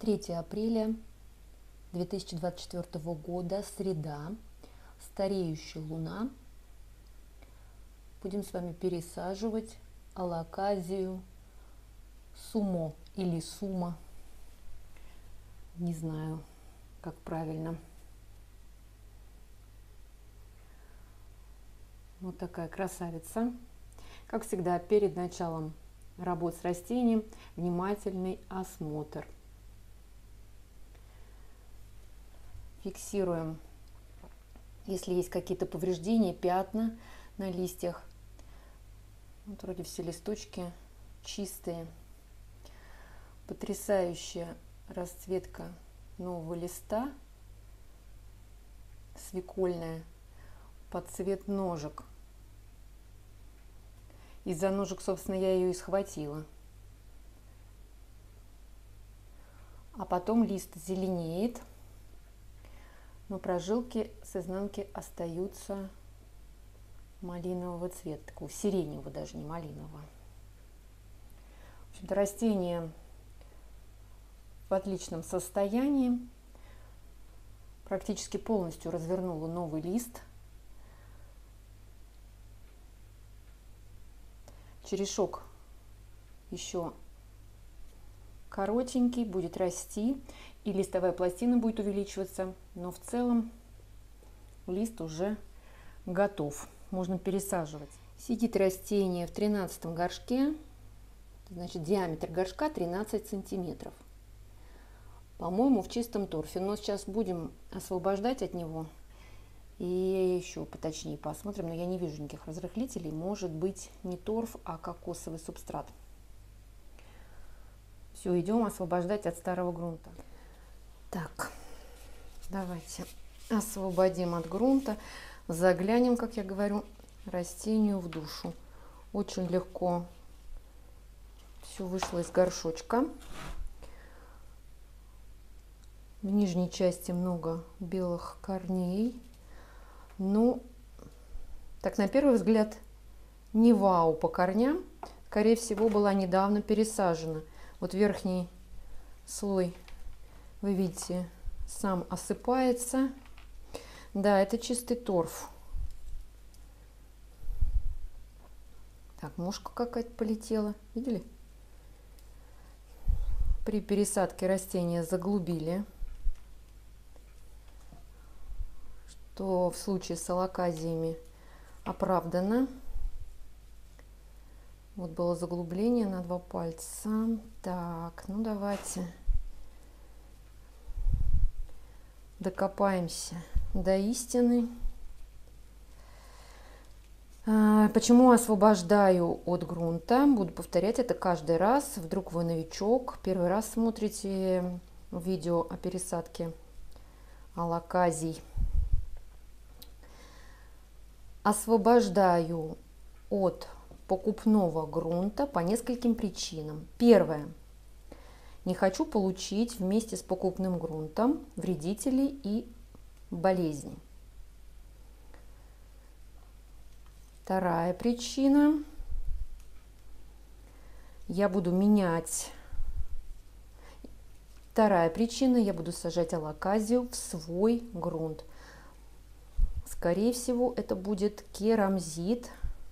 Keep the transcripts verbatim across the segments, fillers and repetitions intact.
третье апреля две тысячи двадцать четвёртого года, среда, стареющая луна. Будем с вами пересаживать алоказию сумо или сума. Не знаю, как правильно. Вот такая красавица. Как всегда, перед началом работ с растением внимательный осмотр. Фиксируем, если есть какие-то повреждения, пятна на листьях. Вот вроде все листочки чистые. Потрясающая расцветка нового листа, свекольная, под цвет ножек. Из-за ножек, собственно, я ее и схватила. А потом лист зеленеет, но прожилки с изнанки остаются малинового цвета, такого сиреневого, даже не малинового. В общем-то, растение в отличном состоянии. Практически полностью развернула новый лист. Черешок еще коротенький, будет расти, и листовая пластина будет увеличиваться, но в целом лист уже готов, можно пересаживать. Сидит растение в тринадцатом горшке, значит диаметр горшка тринадцать сантиметров. По-моему, в чистом торфе, но сейчас будем освобождать от него и еще поточнее посмотрим, но я не вижу никаких разрыхлителей, может быть не торф, а кокосовый субстрат. Все, идем освобождать от старого грунта. Так, давайте освободим от грунта, заглянем, как я говорю, растению в душу. Очень легко все вышло из горшочка. В нижней части много белых корней. Ну, так на первый взгляд не вау по корням. Скорее всего, была недавно пересажена. Вот верхний слой, вы видите, сам осыпается. Да, это чистый торф. Так, мушка какая-то полетела. Видели? При пересадке растения заглубили. Что в случае с алоказиями оправдано. Вот было заглубление на два пальца. Так, ну давайте докопаемся до истины. А, почему освобождаю от грунта? Буду повторять это каждый раз. Вдруг вы новичок, первый раз смотрите видео о пересадке алоказий. Освобождаю от покупного грунта по нескольким причинам. Первое. Не хочу получить вместе с покупным грунтом вредителей и болезней. Вторая причина. Я буду менять. Вторая причина. Я буду сажать алоказию в свой грунт. Скорее всего, это будет керамзит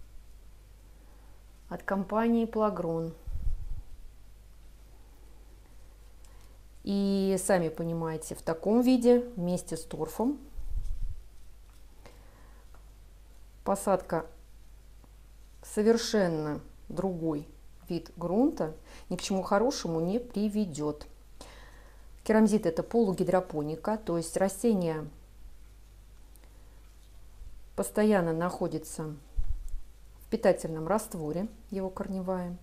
от компании Плагрон. И сами понимаете, в таком виде вместе с торфом посадка совершенно другой вид грунта ни к чему хорошему не приведет. Керамзит — это полугидропоника, то есть растение постоянно находится в питательном растворе, его корневая.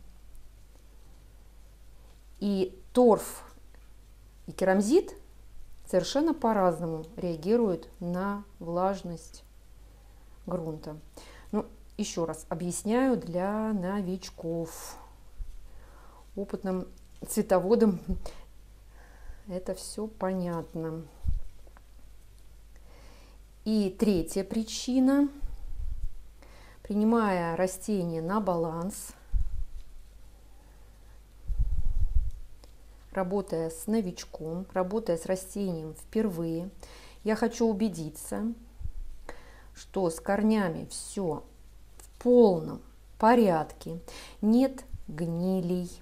И торф и керамзит совершенно по-разному реагируют на влажность грунта. Ну, еще раз объясняю для новичков. Опытным цветоводам это все понятно. И третья причина. Принимая растение на баланс, работая с новичком, работая с растением впервые, я хочу убедиться, что с корнями все в полном порядке, нет гнилей,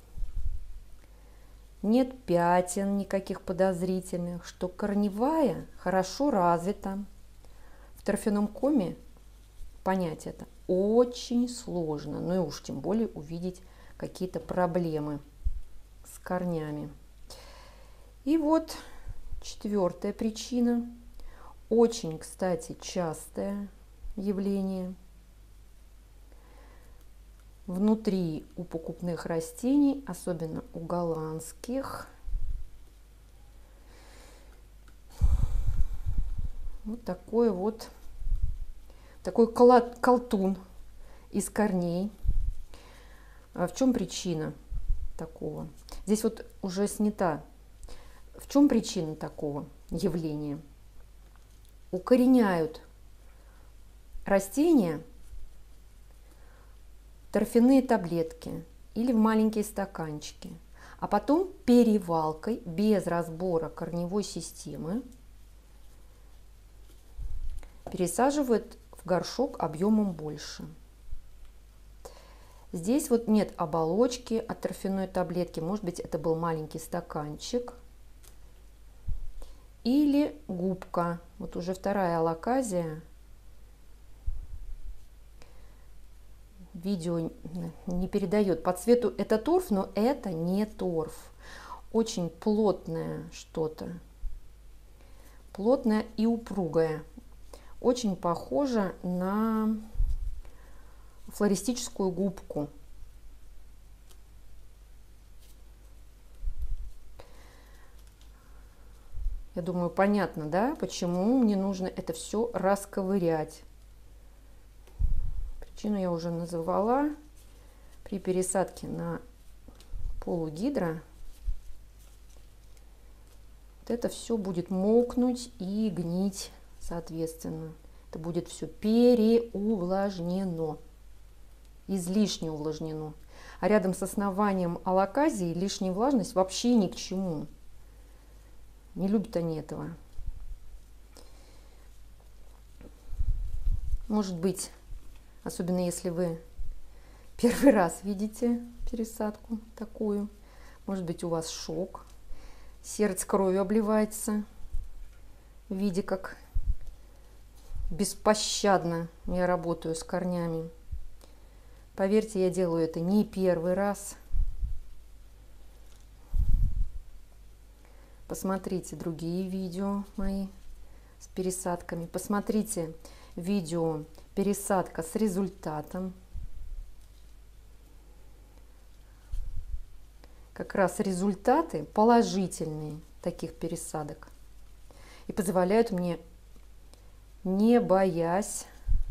нет пятен никаких подозрительных, что корневая хорошо развита. В торфяном коме понять это очень сложно, ну и уж тем более увидеть какие-то проблемы с корнями. И вот четвертая причина, очень, кстати, частое явление внутри у покупных растений, особенно у голландских. Вот такой вот такой колтун из корней. А в чем причина такого? Здесь вот уже снята. В чем причина такого явления? Укореняют растения торфяные таблетки или в маленькие стаканчики, а потом перевалкой без разбора корневой системы пересаживают в горшок объемом больше. Здесь вот нет оболочки от торфяной таблетки, может быть, это был маленький стаканчик или губка. Вот уже вторая алоказия. Видео не передает по цвету, это торф, но это не торф. Очень плотное что-то, плотное и упругое, очень похоже на флористическую губку. Я думаю, понятно, да, почему мне нужно это все расковырять. Причину я уже называла. При пересадке на полугидро вот это все будет мокнуть и гнить, соответственно. Это будет все переувлажнено, излишне увлажнено. А рядом с основанием алоказии лишняя влажность вообще ни к чему. Не любят они этого. Может быть, особенно если вы первый раз видите пересадку такую, может быть, у вас шок, сердце кровью обливается, видя, как беспощадно я работаю с корнями. Поверьте, я делаю это не первый раз. Посмотрите другие видео мои с пересадками. Посмотрите видео пересадка с результатом. Как раз результаты положительные таких пересадок и позволяют мне, не боясь,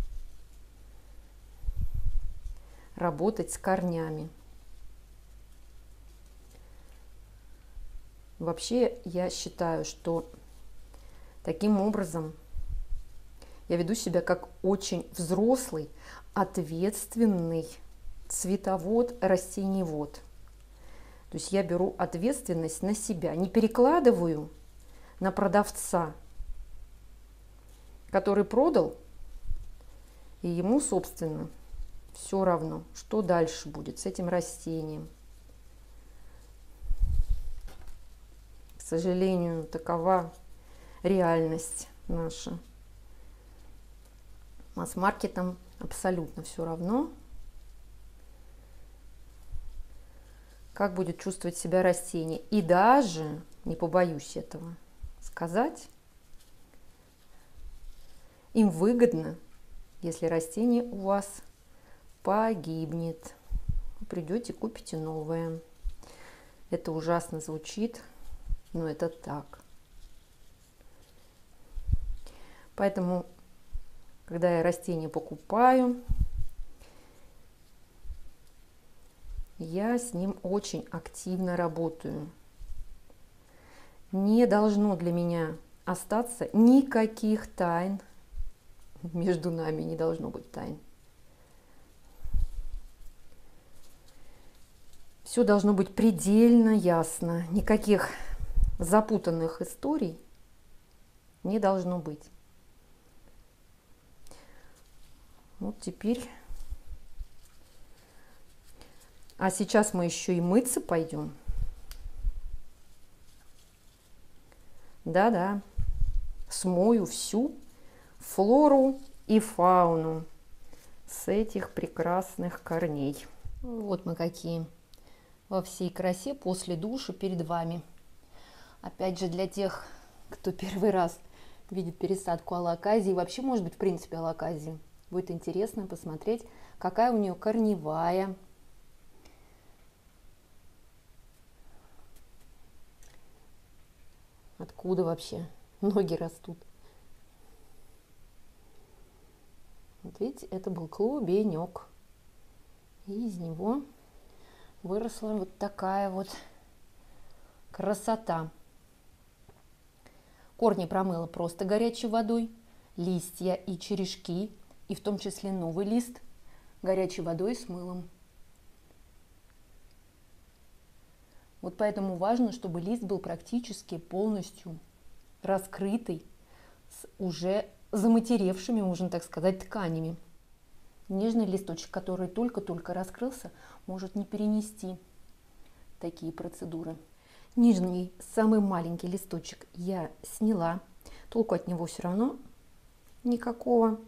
работать с корнями. Вообще, я считаю, что таким образом я веду себя как очень взрослый, ответственный цветовод, растениевод. То есть я беру ответственность на себя, не перекладываю на продавца, который продал, и ему, собственно, все равно, что дальше будет с этим растением. К сожалению, такова реальность наша. Масс-маркетам абсолютно все равно, как будет чувствовать себя растение. И даже, не побоюсь этого сказать, им выгодно, если растение у вас погибнет. Вы придете, купите новое. Это ужасно звучит, но это так. Поэтому, когда я растение покупаю, я с ним очень активно работаю. Не должно для меня остаться никаких тайн. Между нами не должно быть тайн. Все должно быть предельно ясно. Никаких запутанных историй не должно быть. Вот теперь. А сейчас мы еще и мыться пойдем. Да-да. Смою всю флору и фауну с этих прекрасных корней. Вот мы какие во всей красе после душа перед вами. Опять же, для тех, кто первый раз видит пересадку алоказии, вообще, может быть, в принципе, алоказии, будет интересно посмотреть, какая у нее корневая. Откуда вообще ноги растут. Вот видите, это был клубенек. И из него выросла вот такая вот красота. Корни промыла просто горячей водой, листья и черешки, и в том числе новый лист, горячей водой с мылом. Вот поэтому важно, чтобы лист был практически полностью раскрытый, с уже заматеревшими, можно так сказать, тканями. Нежный листочек, который только-только раскрылся, может не перенести такие процедуры. Нижний, самый маленький листочек я сняла. Толку от него все равно никакого.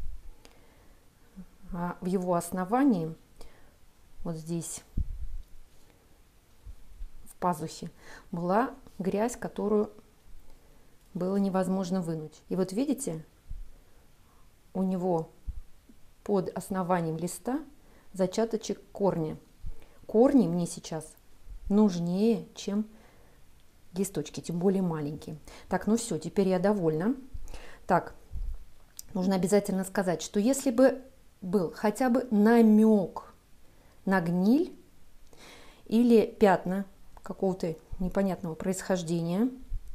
А в его основании, вот здесь, в пазухе, была грязь, которую было невозможно вынуть. И вот видите, у него под основанием листа зачаточек корня. Корни мне сейчас нужнее, чем листочки, тем более маленькие. Так, ну все, теперь я довольна. Так, нужно обязательно сказать, что если бы был хотя бы намек на гниль или пятна какого-то непонятного происхождения,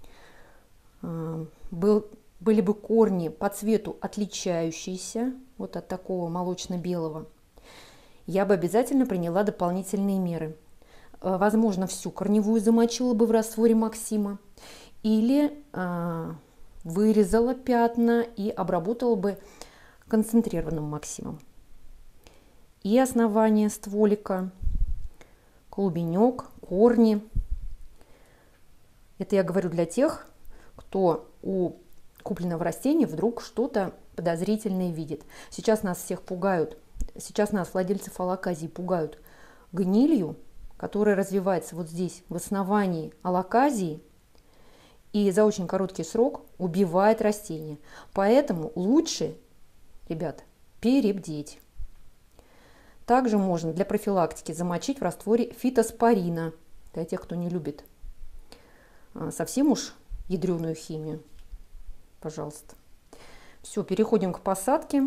был, были бы корни по цвету отличающиеся вот от такого молочно-белого, я бы обязательно приняла дополнительные меры. Возможно, всю корневую замочила бы в растворе Максима или э, вырезала пятна и обработала бы концентрированным Максимом. И основание стволика, клубенек, корни. Это я говорю для тех, кто у купленного растения вдруг что-то подозрительное видит. Сейчас нас всех пугают, сейчас нас, владельцев алоказии, пугают гнилью, которая развивается вот здесь, в основании алоказии, и за очень короткий срок убивает растение. Поэтому лучше, ребят, перебдеть. Также можно для профилактики замочить в растворе фитоспорина, для тех, кто не любит совсем уж ядреную химию. Пожалуйста. Все, переходим к посадке.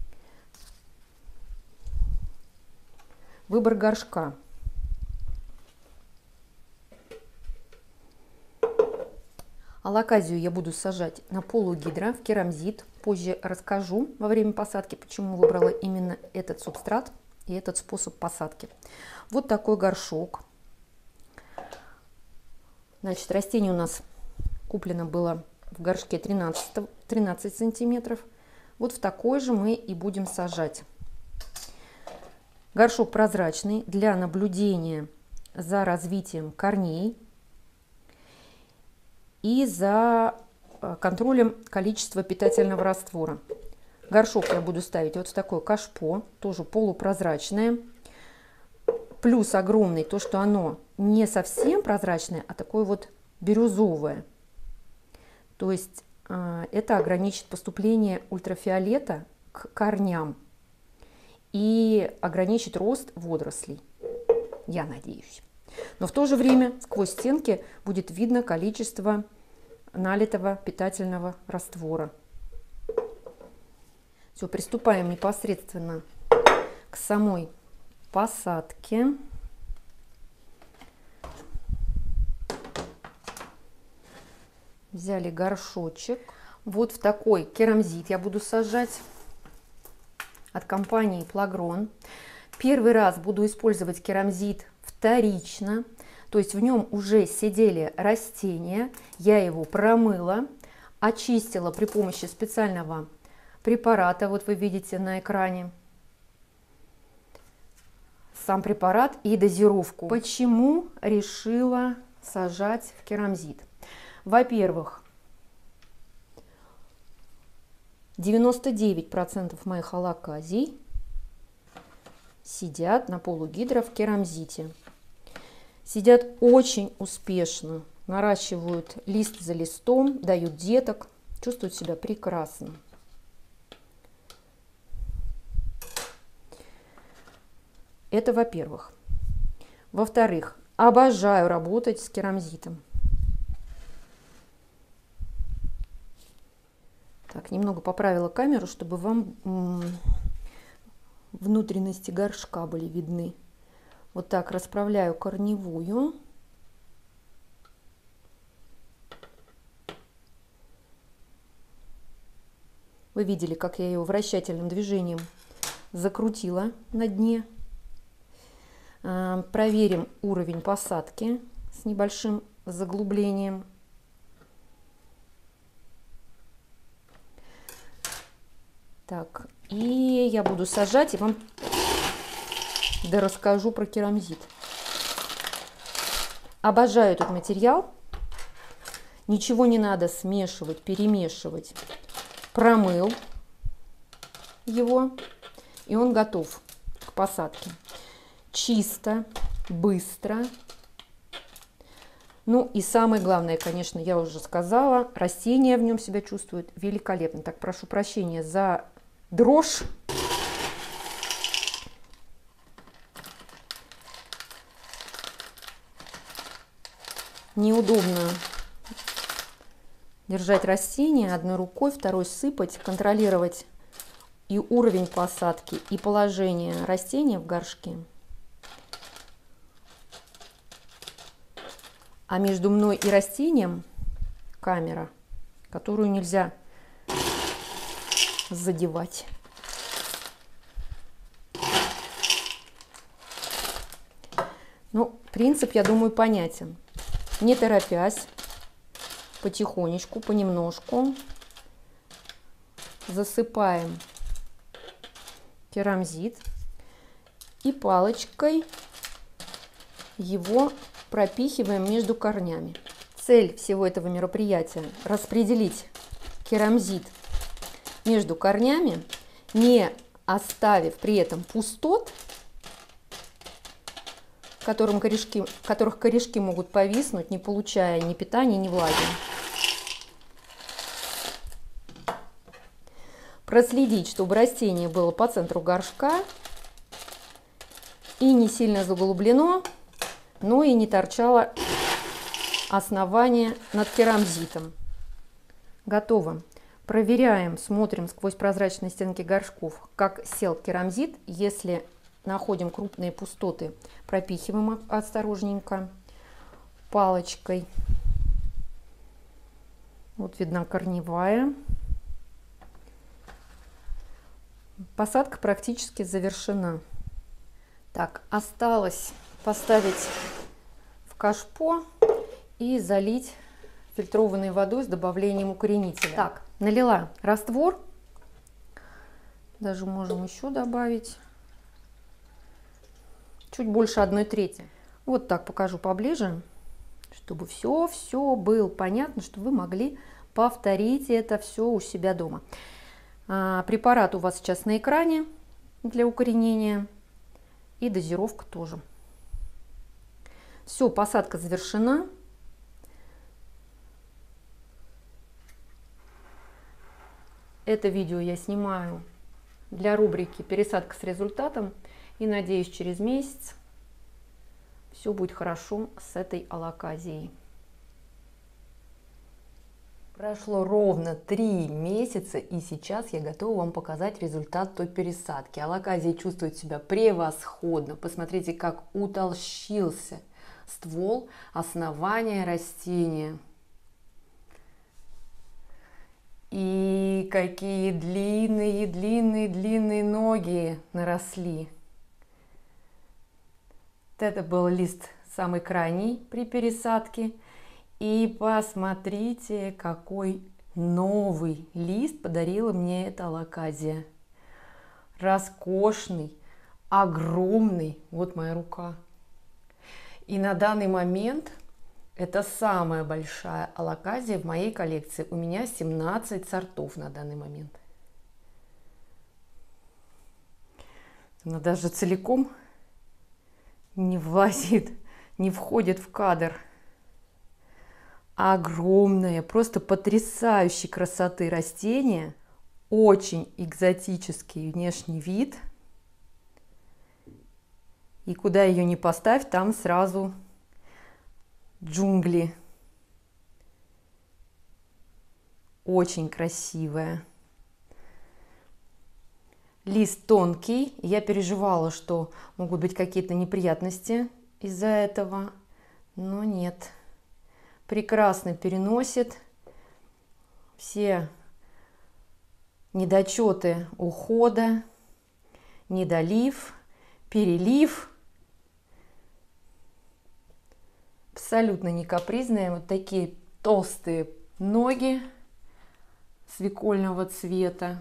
Выбор горшка. Алоказию я буду сажать на полугидро, в керамзит. Позже расскажу во время посадки, почему выбрала именно этот субстрат и этот способ посадки. Вот такой горшок. Значит, растение у нас куплено было в горшке тринадцать, тринадцать сантиметров. Вот в такой же мы и будем сажать. Горшок прозрачный для наблюдения за развитием корней и за контролем количества питательного раствора. Горшок я буду ставить вот в такое кашпо, тоже полупрозрачное. Плюс огромный то, что оно не совсем прозрачное, а такое вот бирюзовое. То есть э, это ограничит поступление ультрафиолета к корням и ограничит рост водорослей, я надеюсь. Но в то же время сквозь стенки будет видно количество налитого питательного раствора. Все, приступаем непосредственно к самой посадке. Взяли горшочек. Вот в такой керамзит я буду сажать от компании Pлагрон. Первый раз буду использовать керамзит в вторично, то есть в нем уже сидели растения. Я его промыла, очистила при помощи специального препарата. Вот вы видите на экране сам препарат и дозировку. Почему решила сажать в керамзит? Во-первых, девяносто девять процентов моих алоказий сидят на полугидро в керамзите. Сидят очень успешно, наращивают лист за листом, дают деток, чувствуют себя прекрасно. Это во-первых. Во-вторых, обожаю работать с керамзитом. Так, немного поправила камеру, чтобы вам внутренности горшка были видны. Вот так расправляю корневую. Вы видели, как я ее вращательным движением закрутила на дне. Проверим уровень посадки с небольшим заглублением. Так, и я буду сажать и вам да расскажу про керамзит. Обожаю этот материал. Ничего не надо смешивать, перемешивать. Промыл его, и он готов к посадке. Чисто, быстро. Ну и самое главное, конечно, я уже сказала, растения в нем себя чувствуют великолепно. Так, прошу прощения за дрожь. Неудобно держать растение одной рукой, второй сыпать, контролировать и уровень посадки, и положение растения в горшке. А между мной и растением камера, которую нельзя задевать. Ну, принцип, я думаю, понятен. Не торопясь, потихонечку, понемножку засыпаем керамзит и палочкой его пропихиваем между корнями. Цель всего этого мероприятия – распределить керамзит между корнями, не оставив при этом пустот, которым корешки, которых корешки могут повиснуть, не получая ни питания, ни влаги. Проследить, чтобы растение было по центру горшка и не сильно заглублено, но и не торчало основание над керамзитом. Готово. Проверяем, смотрим сквозь прозрачные стенки горшков, как сел керамзит. Если находим крупные пустоты, пропихиваем осторожненько палочкой. Вот видна корневая. Посадка практически завершена. Так, осталось поставить в кашпо и залить фильтрованной водой с добавлением укоренителя. Так, налила раствор. Даже можем еще добавить. Чуть больше одной трети. Вот так покажу поближе, чтобы все-все было понятно, чтобы вы могли повторить это все у себя дома. А, препарат у вас сейчас на экране для укоренения. И дозировка тоже. Все, посадка завершена. Это видео я снимаю для рубрики «Пересадка с результатом». И надеюсь, через месяц все будет хорошо с этой алоказией. Прошло ровно три месяца, и сейчас я готова вам показать результат той пересадки. Алоказия чувствует себя превосходно. Посмотрите, как утолщился ствол, основание растения. И какие длинные, длинные, длинные ноги наросли. Это был лист самый крайний при пересадке. И посмотрите, какой новый лист подарила мне эта алоказия. Роскошный, огромный. Вот моя рука. И на данный момент это самая большая алоказия в моей коллекции. У меня семнадцать сортов на данный момент. Она даже целиком не влазит, не входит в кадр. Огромное, просто потрясающей красоты растение. Очень экзотический внешний вид. И куда ее ни поставь, там сразу джунгли. Очень красивая. Лист тонкий. Я переживала, что могут быть какие-то неприятности из-за этого. Но нет. Прекрасно переносит все недочеты ухода, недолив, перелив. Абсолютно не капризные. Вот такие толстые ноги свекольного цвета.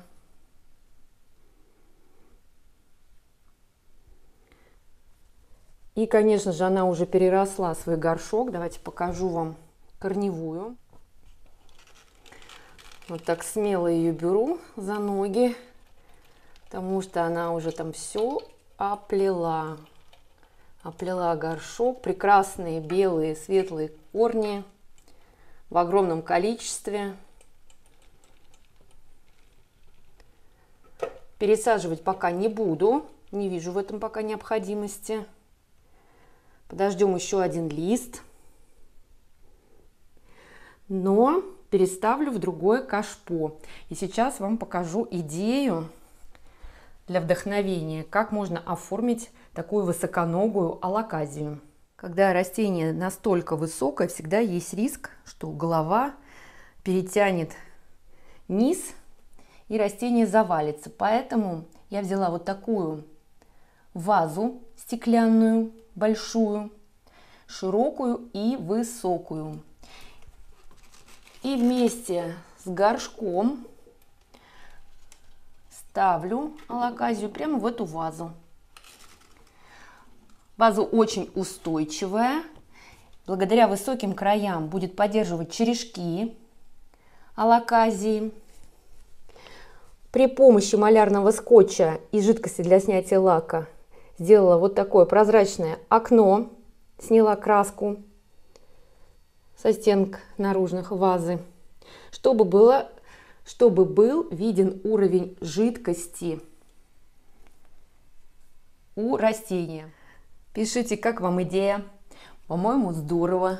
И, конечно же, она уже переросла свой горшок. Давайте покажу вам корневую. Вот так смело ее беру за ноги, потому что она уже там все оплела. Оплела горшок. Прекрасные белые светлые корни в огромном количестве. Пересаживать пока не буду. Не вижу в этом пока необходимости. Подождем еще один лист. Но переставлю в другое кашпо. И сейчас вам покажу идею для вдохновения, как можно оформить такую высоконогую алоказию. Когда растение настолько высокое, всегда есть риск, что голова перетянет низ и растение завалится. Поэтому я взяла вот такую вазу стеклянную, большую, широкую и высокую. И вместе с горшком ставлю алоказию прямо в эту вазу. Ваза очень устойчивая. Благодаря высоким краям будет поддерживать черешки алоказии. При помощи малярного скотча и жидкости для снятия лака сделала вот такое прозрачное окно, сняла краску со стенок наружных вазы, чтобы было, чтобы был виден уровень жидкости у растения. Пишите, как вам идея. По-моему, здорово.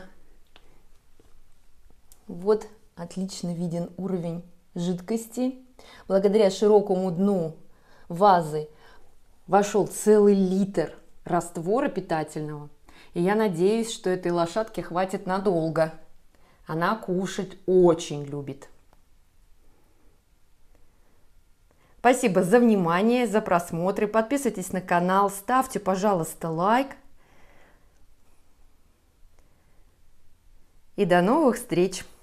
Вот отлично виден уровень жидкости. Благодаря широкому дну вазы вошел целый литр раствора питательного. И я надеюсь, что этой лошадке хватит надолго. Она кушать очень любит. Спасибо за внимание, за просмотр. Подписывайтесь на канал, ставьте, пожалуйста, лайк. И до новых встреч!